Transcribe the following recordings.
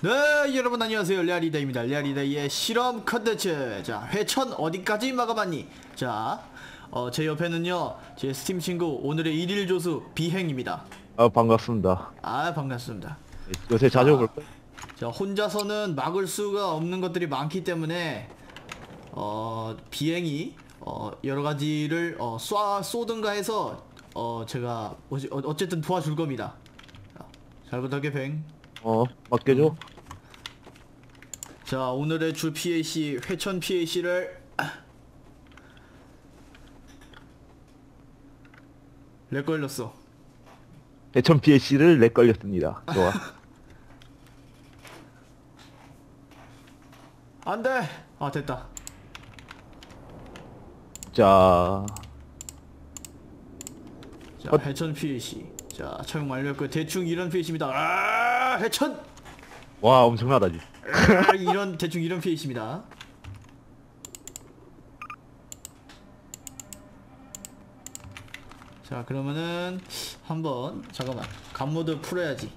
네, 여러분 안녕하세요. 레아리다입니다. 레아리다의 실험 컨텐츠. 자, 회천 어디까지 막아봤니? 자, 제 옆에는요, 제 스팀 친구 오늘의 일일 조수 비행입니다. 아, 반갑습니다. 아, 반갑습니다. 요새 자주 볼까? 자, 혼자서는 막을 수가 없는 것들이 많기 때문에 비행이 여러 가지를 쏘든가 해서 제가 어쨌든 도와줄 겁니다. 자, 잘 부탁해, 뱅. 맡겨줘. 자, 오늘의 주 PAC 회천 PAC를 렉 걸렸어. 대천 PAC를 렉 걸렸습니다. 좋아. 안돼. 아, 됐다. 자, 회천 PAC. 자, 착용 완료했고 대충 이런 PAC입니다. 아, 회천. 와, 엄청나다, 지. 이런 대충 이런 PAC입니다. 자, 그러면은 한번 잠깐만 간모드 풀어야지.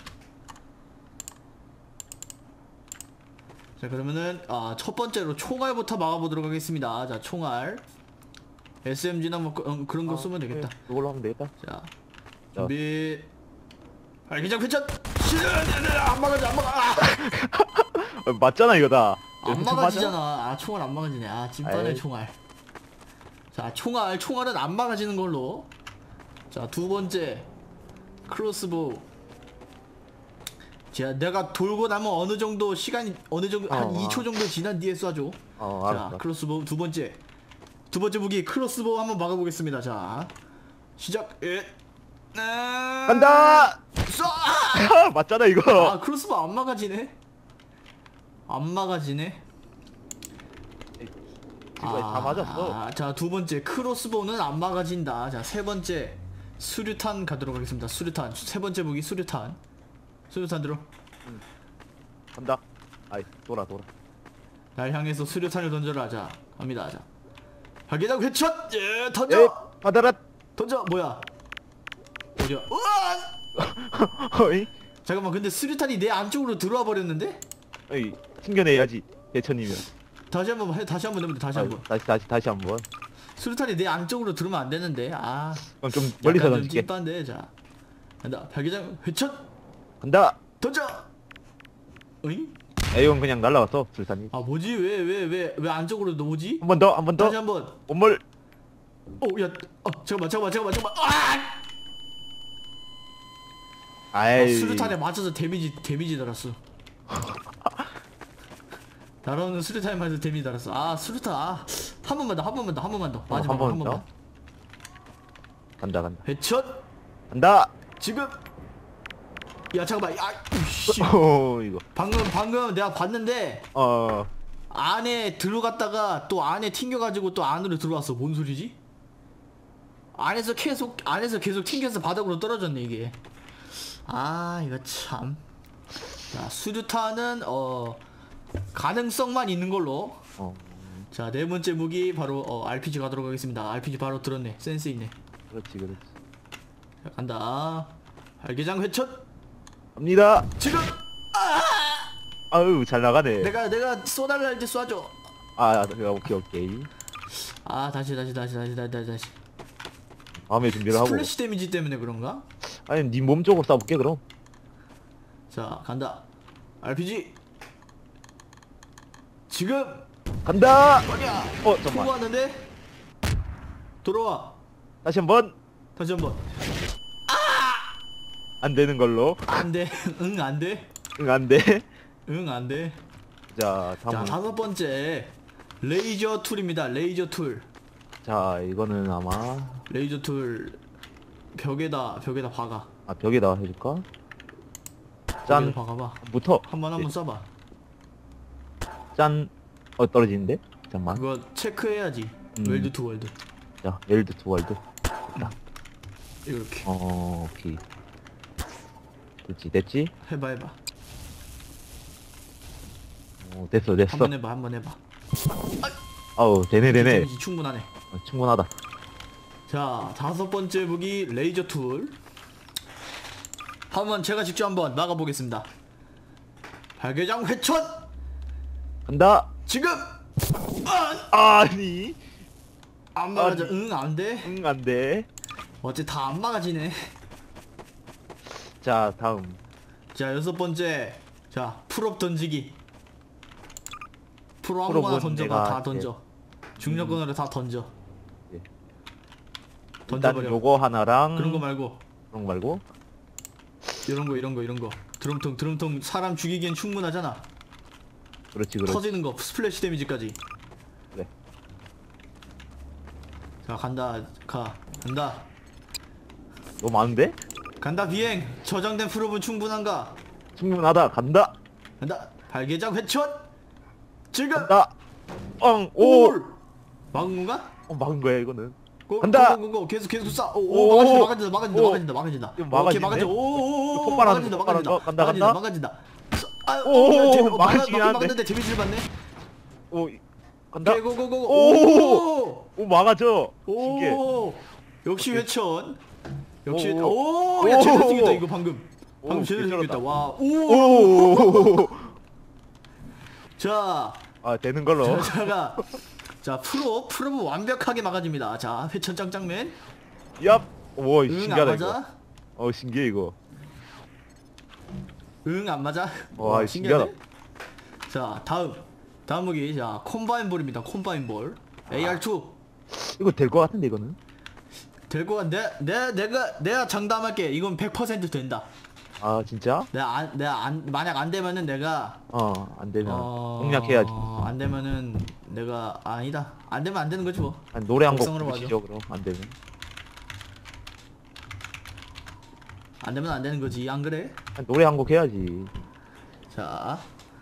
자, 그러면은 첫 번째로 총알부터 막아보도록 하겠습니다. 자, 총알 SMG나 뭐 그런 거 쓰면 되겠다. 이걸로 하면 되겠다. 자, 준비. 알기장 회천. 안 막아지, 안 막아. 맞잖아, 이거 다. 안 막아지잖아. 아, 총알 안 막아지네. 아, 찐빠네 총알. 자, 총알은 안 막아지는 걸로. 자, 두 번째 크로스보우. 자, 내가 돌고 나면 어느 정도 시간이 한 2초 정도 지난 뒤에 쏴줘. 자, 알았다. 크로스보우 두 번째 무기 크로스보우 한번 막아보겠습니다. 자, 시작. 간다! 쏴! 맞잖아, 이거. 아, 크로스보우 안 막아지네. 안 막아지네. 다 맞았어. 자, 두 번째 크로스보우는 안 막아진다. 자, 세 번째 수류탄 가도록 하겠습니다. 수류탄. 세 번째 무기 수류탄. 수류탄 들어. 간다. 아이, 돌아. 날 향해서 수류탄을 던져라. 자, 갑니다. 자, 발기장 회천. 예, 던져. 받아라. 던져. 뭐야? 어디야? 우와! 어이? 잠깐만, 근데 수류탄이 내 안쪽으로 들어와 버렸는데? 어이, 튕겨내야지. 대천이면. 다시 한번 해. 다시 한번 해보자. 다시 한번. 다시 한번. 수류탄이 내 안쪽으로 들어오면 안 되는데. 아. 그럼 좀 멀리서 약간 좀 던질게. 찐빠인데. 자, 간다. 발기장 회천. 간다. 던져. 어이? 이건 그냥 날라갔어, 술탄이. 아, 뭐지? 왜 안쪽으로 오지? 한 번 더. 다시 한번. 원몰. 야. 잠깐만. 아! 아이. 수류탄에 맞춰서 데미지 달았어. 날아오는 수류탄에 맞춰서 데미지 달았어. 아, 수류탄. 한 번만 더. 마지막 한 번만. 간다. 회천. 간다. 지금. 야, 잠깐만. 씨. 이거. 방금 내가 봤는데 안에 들어갔다가 또 안에 튕겨가지고 또 안으로 들어왔어. 뭔 소리지? 안에서 계속 튕겨서 바닥으로 떨어졌네, 이게. 아, 이거 참. 자, 수류탄은 가능성만 있는 걸로. 자, 네 번째 무기 바로 RPG 가도록 하겠습니다. RPG 바로 들었네. 센스 있네. 그렇지. 자, 간다. 발기장 회천. 갑니다. 지금. 아유, 잘 나가네. 내가 쏘달라 할 때 쏴줘. 오케이. 아, 다시. 다음에 준비를 하고. 스플래시 데미지 때문에 그런가? 아니, 네 몸 쪽으로 쏴볼게, 그럼. 자, 간다. RPG. 지금. 간다. 어디야? 잠깐만. 통과하는데? 돌아와. 다시 한번. 안 되는 걸로. 안 돼. 응, 안 돼. 응, 안 돼. 응, 안 돼. 자, 자, 다섯 번째. 레이저 툴입니다. 레이저 툴. 자, 이거는 아마 레이저 툴 벽에다 박아. 벽에다 해줄까? 벽에다 짠. 박아봐. 부터. 한번 쏴봐. 짠. 떨어지는데? 잠깐만. 그거 체크해야지. 웰드 투 월드. 자, 웰드 투 월드. 됐다. 이렇게. 오케이. 됐지? 해봐. 됐어. 한번 해봐. 아우, 되네. 데미지 충분하네. 충분하다. 자, 다섯 번째 무기 레이저 툴. 제가 직접 한번 막아보겠습니다. 발개장 회천 간다. 지금. 아니. 안 막아져. 아니. 응 안돼. 응, 안 돼. 어째 다 안 막아지네. 자, 다음. 자 6번째. 자 풀업 던지기. 프로 풀업은 아무거나 던져봐. 내가 다 할게. 던져. 중력권으로 다 던져. 예. 일단 던져버려. 요거 하나랑 그런 거 말고 그런 거 말고. 이런 거 드럼통 사람 죽이기엔 충분하잖아. 그렇지. 터지는 거 스플래시 데미지까지. 그래. 자 간다 너무 많은데? 간다 비행. 저장된 프롭은 충분한가? 충분하다. 간다. 간다. 발개장 회천 지금. 간다. 오. 막은 건가? 막은 거야 이거는. 고, 간다. 고, 계속 쏴. 오. 막아진다. 이거 오케이 막아지네? 막아져. 오. 폭발하는 막아진다. 거. 간다. 막아진다. 오, 막아지긴 한데. 막았는데 데미지를 받네. 오. 간다. 오케이 고고고. 오. 오, 막아줘. 신기해. 오. 역시 오케이. 회천. 역시 오. 오. 야 제대로 오. 튕겼다 이거 방금. 오, 제대로 괜찮았다. 튕겼다. 와. 오. 오. 자. 아, 되는 걸로. 자 프로브 완벽하게 막아줍니다. 자 회천 짱짱맨. 얍. 오, 응 안 신기하다 이거. 맞아? 신기해 이거. 응 안 맞아? 와, 신기하네. 신기하다. 자 다음 무기. 자 콤바인 볼입니다. 콤바인 볼. AR2 이거 될 것 같은데 이거는. 될 거. 내가 장담할게. 이건 100% 된다. 아, 진짜? 만약 안 되면은 내가 안 되면 공략해야지. 안 되면은 내가 아니다. 안 되면 안 되는 거지 뭐. 아니, 노래 한 곡 곡성으로 부르시죠 그럼. 안 되면. 안 되면 안 되는 거지. 안 그래? 아니, 노래 한 곡 해야지. 자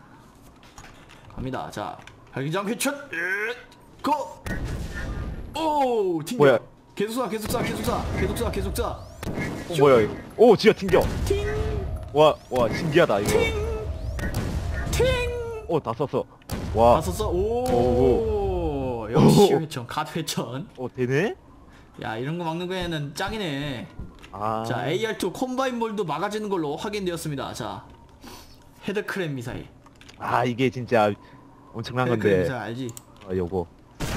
갑니다. 자 발기장 회천 고! 오 튕겨. 뭐야? 계속 쏴. 뭐야 이거? 오, 진짜 튕겨. 팅! 와, 신기하다 이거. 팅! 오, 다 썼어. 와. 다 썼어? 오, 오. 역시 오. 회천 갓 회천. 오, 되네? 야 이런 거 막는 거에는 짱이네. 아. 자 AR2 콤바인 볼도 막아지는 걸로 확인되었습니다. 자 헤드크랩 미사일. 아, 이게 진짜 엄청난 헤드크랩 건데. 미사일 알지? 요거.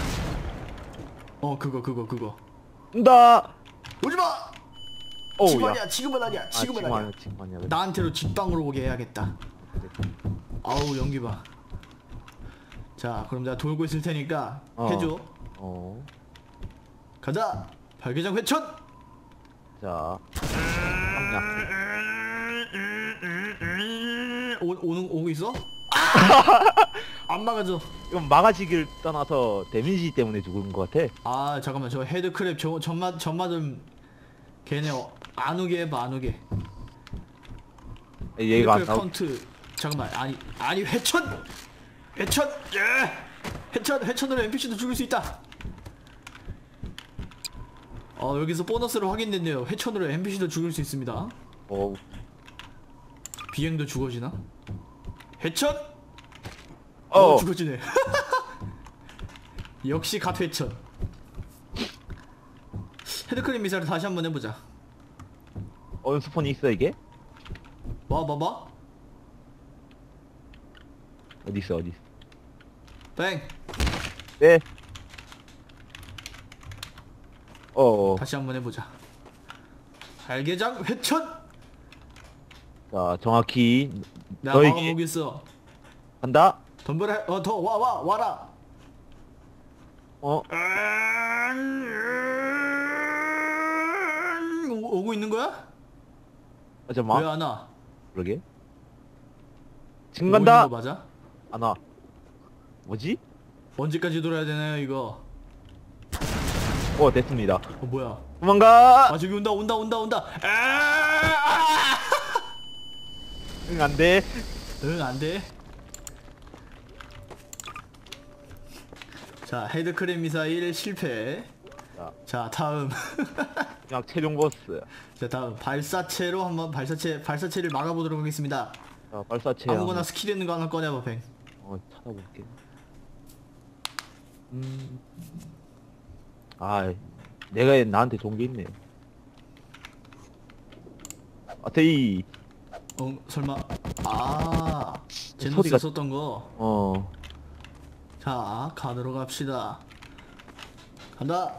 그거. 나. 오지마! 오, 지금 야. 아니야. 지금은 아니야. 지금은 아니야. 지금 아니야. 나한테로 직방으로 오게 해야겠다. 아우 연기 봐. 자 그럼 내가 돌고 있을 테니까 해줘. 가자. 발기장 회천. 자. 오고 있어? 안 막아줘. 이건 막아지길 떠나서 데미지 때문에 죽은 것 같아. 아 잠깐만 저 헤드크랩 전마 좀 걔네 안 오게 해봐. 안 오게. 얘가 안 헤드크랩 나오. 카운트. 잠깐만 아니 회천. 회천으로 NPC도 죽일 수 있다. 여기서 보너스로 확인됐네요. 회천으로 NPC도 죽일 수 있습니다. 비행도 죽어지나? 회천! 죽어지네. 역시 갓 회천. 헤드크림 미사를 다시 한번 해보자. 스폰이 있어 이게? 봐봐. 어디 있어? 뱅! 네. 다시 한번 해보자. 발개장 회천! 자, 정확히 내가 너에게 막아보겠어. 간다. 덤벼라. 더 와라. 오고 있는 거야? 잠깐만. 왜 안 와? 그러게. 지금 오고 간다. 있는 거 맞아? 안 와. 뭐지? 언제까지 돌아야 되나요 이거? 됐습니다. 뭐야? 도망가. 저기 온다. 응, 안 돼. 응 안돼. 자 헤드크랩 미사일 실패. 자 다음. 그냥 최종 보스. 자 다음 발사체로 한번 발사체를 막아보도록 하겠습니다. 자, 발사체. 아무거나 스킬 있는 거 하나 꺼내봐 뱅. 찾아볼게. 내가 나한테 좋은 게 있네. 아테이. 설마 제노스 소리가- 썼던 거. 어. 자, 가도록 합시다. 간다.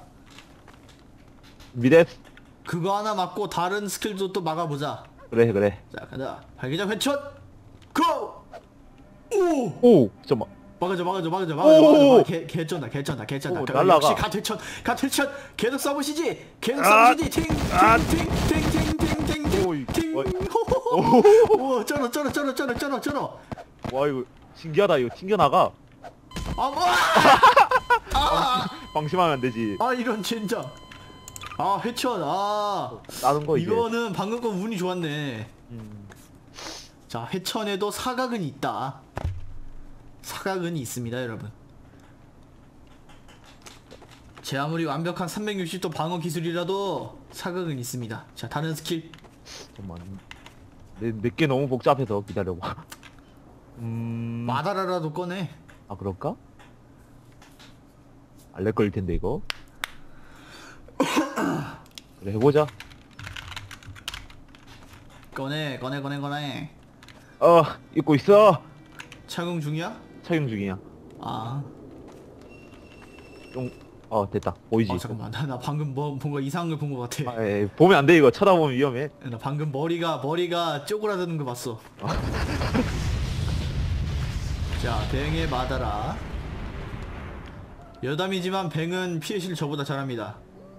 미데스. 그거 하나 맞고 다른 스킬도 또 막아보자. 그래 그래. 자, 간다. 발기장 회천. 고! 오! 오 잠깐만. 막아줘. 오! 개쩐다. 오, 날라가. 역시 갓회천. 계속 써보시지. 아! 팅. 오이, 어이. 오, 쩔어. 와 이거 신기하다. 이거 튕겨나가. 아, 뭐! 방심하면 안 되지. 아, 이런 젠장. 아, 회천. 다른 거 이제. 이거는 방금 건 운이 좋았네. 음. 자, 회천에도 사각은 있다. 사각은 있습니다, 여러분. 제 아무리 완벽한 360도 방어 기술이라도 사각은 있습니다. 자, 다른 스킬. 잠깐만. 내게 너무 복잡해서 기다려봐. 마다라라도 꺼내. 아 그럴까? 알렉 걸릴 텐데 이거. 그래 해보자. 꺼내. 입고 있어. 착용 중이야? 착용 중이야. 아, 좀 됐다. 보이지? 잠깐만. 나 방금 뭔가 이상한 걸 본 것 같아. 에이, 보면 안 돼 이거. 쳐다보면 위험해. 나 방금 머리가 쪼그라드는 거 봤어. 자, 뱅의 마다라. 여담이지만 뱅은 피해실 저보다 잘합니다.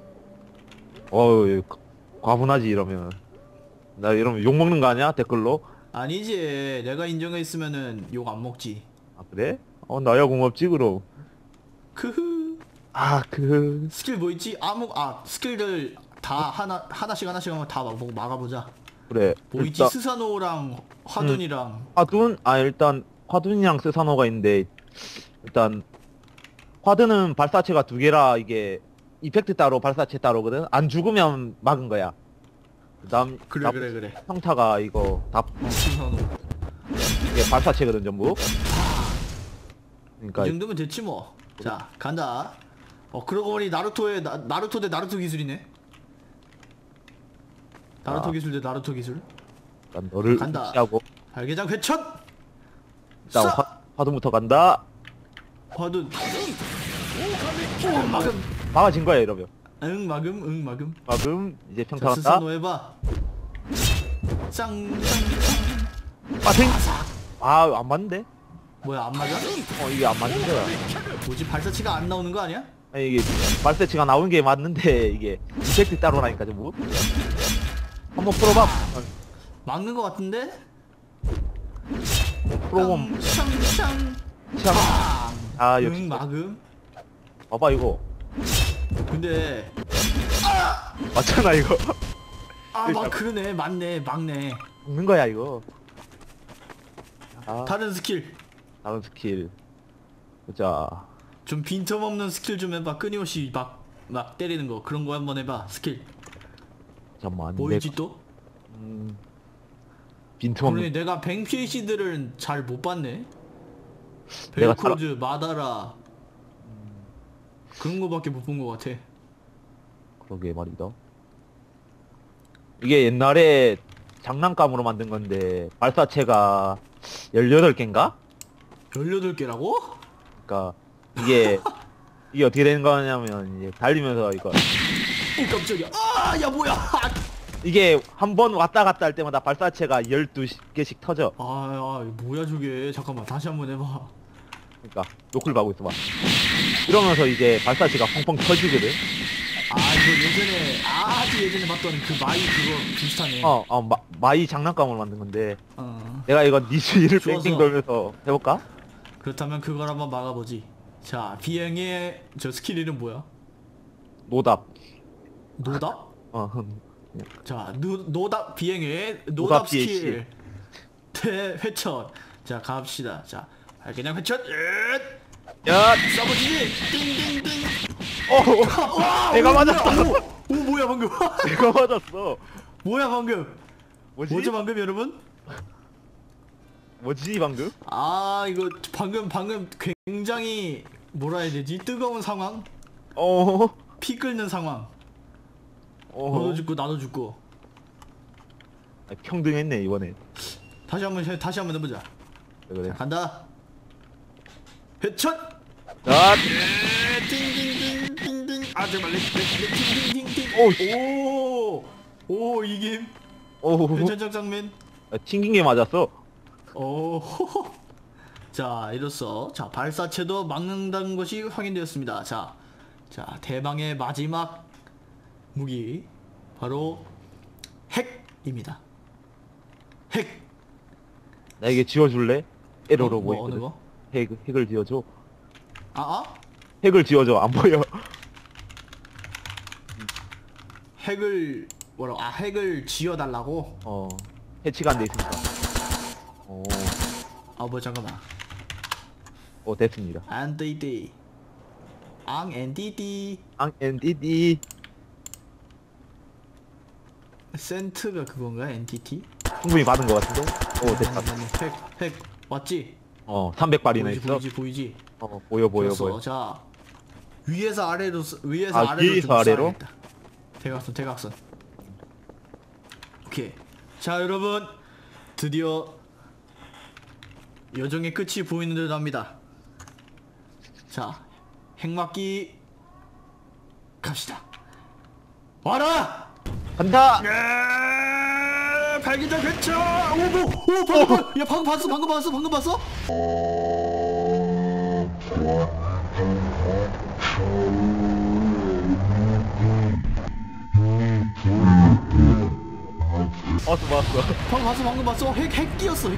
이거 과분하지 이러면. 나 이러면 욕 먹는 거 아니야? 댓글로? 아니지, 내가 인정했으면은 욕 안 먹지. 아 그래? 나야 고맙지 그럼. 크흐. 그 스킬 뭐 있지? 스킬들 다 하나씩 한번 다 막아보자. 그래. 뭐 있지? 일단 스사노랑 화둔이랑. 일단 화둔이랑 스사노가 있는데 일단 화둔은 발사체가 두 개라 이게 이펙트 따로 발사체 따로거든. 안 죽으면 막은 거야. 그다음 그래. 평타가 이거 다 스사노. 이게 발사체거든 전부. 이 그러니까 정도면 됐지 뭐. 자, 간다. 그러고 보니 나루토 대 나루토 기술이네. 나루토 기술 대 나루토 기술. 일단 너를 간다. 무시하고 발개장 회천. 일단 쏴! 화둔부터 간다. 화둔. 오, 막음. 막아진 거야 이러면. 응, 막음. 막음 이제 자, 평타 간다. 스사노 해봐. 짱. 빠팅. 안 맞는데? 뭐야, 안 맞아? 이게 안 맞는 거야. 뭐지, 발사치가 안 나오는 거 아니야? 아니 이게 발사체가 나오는 게 맞는데 이게 이펙트 따로라니까 전부. 한번 풀어봐. 막는 거 같은데? 풀어봄. 샹. 역시. 응, 막음. 봐봐 이거. 근데 맞잖아 이거. 그러네. 맞네. 막네. 먹는 거야 이거. 다른 스킬. 다른 스킬. 보자. 좀 빈틈없는 스킬 좀 해봐. 끊임없이 막 때리는 거. 그런 거 한번 해봐. 스킬. 잠깐만. 뭐이지 또? 빈틈없는. 그러니 내가 뱅 PC들은 잘 못 봤네. 내가 벨코즈, 마다라. 그런 거밖에 못 본 거 같아. 그러게 말이다. 이게 옛날에 장난감으로 만든 건데 발사체가 18개인가? 18개라고? 그러니까 이게 어떻게 되는 거냐면 이제 달리면서 이거 오, 깜짝이야. 야, 뭐야. 이게 한 번 왔다 갔다 할 때마다 발사체가 12개씩 터져. 뭐야 저게. 잠깐만, 다시 한번 해봐. 그러니까 노클 가고 있어 봐. 이러면서 이제 발사체가 펑펑 터지거든. 이거 아주 예전에 봤던 그 마이 그거 비슷하네. 마이 장난감으로 만든 건데 어. 내가 이거 니즈를 좋아서. 뺑뺑 돌면서 해볼까? 그렇다면 그걸 한번 막아보지. 자, 비행의 저 스킬 이름 뭐야? 노답. 노답? 자, 노답 비행의 노답 노답 BAC. 스킬 대회천. 자, 갑시다. 자, 그냥 회천. 야, 써보지. 띵띵띵. 내가 맞았어. 오, 뭐야 방금. 내가 맞았어. 뭐야 방금. 뭐지? 뭐죠 방금, 여러분? 뭐지 방금? 이거 방금 굉장히 뭐라 해야 되지? 뜨거운 상황? 피 끓는 상황. 너도 죽고 나도 죽고. 평등했네 이번에. 다시 한번 해보자. 그래. 자, 간다. 회천. 자, 띵띵띵띵띵. 아 제발 띵띵띵띵. 오 이김. 오, 회천적 장면. 튕긴 게 맞았어. 오. 자 이로써 자 발사체도 막는다는 것이 확인되었습니다. 자 대망의 마지막 무기 바로 핵입니다. 핵. 나에게 지워줄래? 에러로 뭐 보이거든. 어느 거? 핵을 지워줘. 아? 핵을 지워줘. 안 보여. 핵을 뭐라고? 아 핵을 지어달라고? 해치가 안 돼 있으니까. 아 뭐 잠깐만. 됐습니다. 안디디 앙 엔디디 NDD 센트가 그건가? 엔티티? 충분히 받은 것 같은데? 됐다. 핵 맞지? 300발이나 있어. 보이지? 보여. 좋았어. 자 위에서 아래로 위에서 아, 아래로 위에서 좀 아래로? 쏴야겠다. 대각선. 오케이. 자 여러분 드디어 여정의 끝이 보이는 듯 합니다. 자 핵맞기 갑시다. 와라! 간다! 발기장 회차! 야 방금 봤어? 방금 봤어? 핵 끼었어.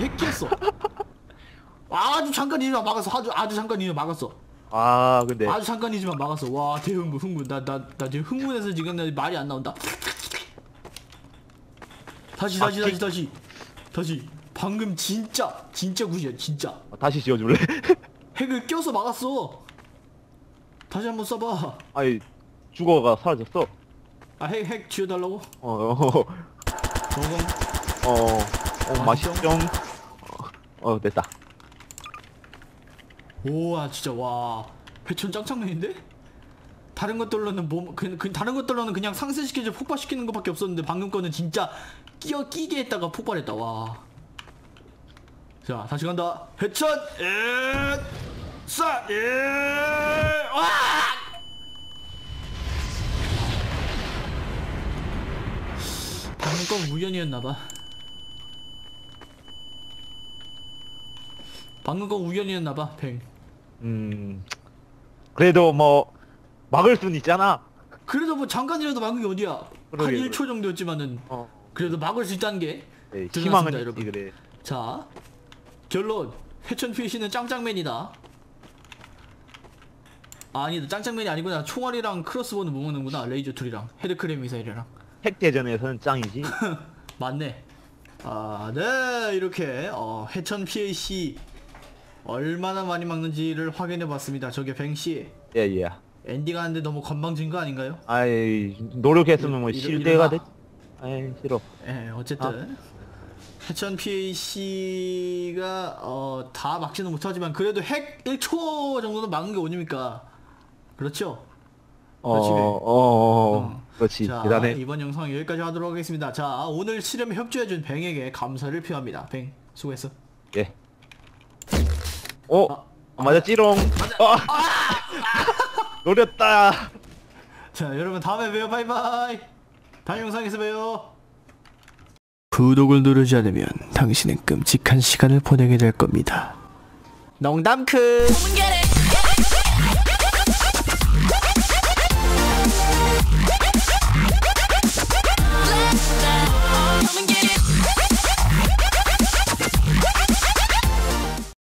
아주 잠깐이지만 막았어. 아주 잠깐이지만 막았어. 근데. 아주 잠깐이지만 막았어. 와 대흥분. 나 지금 흥분해서 지금 나 말이 안 나온다. 다시. 방금 진짜 굿이야 진짜. 다시 지워줄래? 핵을 껴서 막았어. 다시 한번 써봐. 아니, 주거가 사라졌어. 아 핵 지워달라고? 맛있죠? 됐다. 오와 진짜 와 회천 짱짱맨인데? 다른 것들로는 다른 것들로는 그냥 상쇄시켜서 폭발시키는 것밖에 없었는데 방금 거는 진짜 끼게 했다가 폭발했다. 와. 자 다시 간다. 회천 와! 방금 건 우연이었나봐. 뱅. 그래도 뭐 막을 순 있잖아. 그래도 뭐 잠깐이라도 막은 게 어디야. 한 그러게. 1초 정도였지만은 그래도 막을 수 있다는 게 네, 드러났습니다, 희망은 여러분. 있지. 그래. 자 결론 회천 PC는 짱짱맨이다. 아니다 짱짱맨이 아니구나. 총알이랑 크로스보는 못 먹는구나. 레이저 툴이랑 헤드크랩 미사일이랑. 핵대전에서는 짱이지. 맞네. 네 이렇게 회천 PAC 얼마나 많이 막는지를 확인해봤습니다. 저게 뱅씨 예. 엔딩 하는데 너무 건방진 거 아닌가요? 아이, 노력했으면 뭐 실대가 됐. 싫어. 예, 어쨌든 회천 PAC가 다 막지는 못하지만 그래도 핵 1초 정도는 막은 게 운입니까? 그렇죠? 그렇지. 자, 대단해. 이번 영상 여기까지 하도록 하겠습니다. 자, 오늘 실험에 협조해준 뱅에게 감사를 표합니다. 뱅, 수고했어. 예. 맞았지롱. 노렸다. 자, 여러분 다음에 봬요. 바이바이. 다음 영상에서 봬요. 구독을 누르지 않으면 당신은 끔찍한 시간을 보내게 될 겁니다. 농담크.